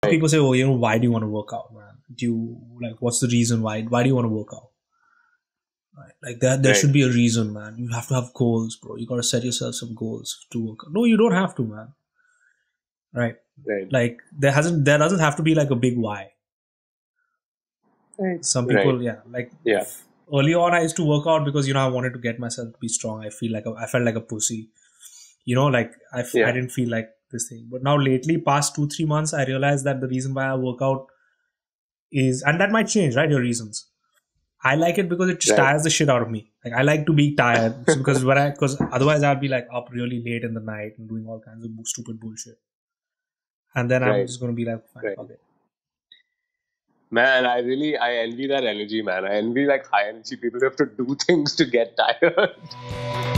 of people say, oh, why do you want to work out, man? What's the reason why? Why do you want to work out? Right? Like that, there should be a reason, man. You have to have goals, bro. You got to set yourself some goals to work out. No, you don't have to, man. Right? Like there doesn't have to be like a big why. Right. Some people, early on, I used to work out because I wanted to get myself to be strong. I felt like a pussy. I didn't feel like this thing. But now lately, past 2-3 months, I realized that the reason why I work out is, and that might change, right? Your reasons. I like it because it just tires the shit out of me. Like I like to be tired because otherwise I'll be like up really late in the night and doing all kinds of stupid bullshit. And then I'm just going to be like, fine, fuck it. Man, I envy that energy, man. I envy like high energy people who have to do things to get tired.